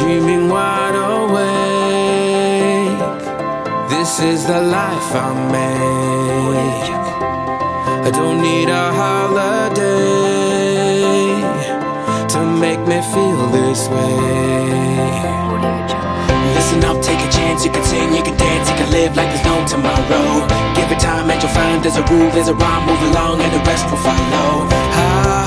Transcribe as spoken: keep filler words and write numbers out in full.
dreaming wide awake. This is the life I make. I don't need a holiday to make me feel this way. Listen up, take a chance. You can sing, you can dance, you can live like there's no tomorrow. Give it time and you'll find there's a rule, there's a rhyme. Move along and the rest will follow. Ah,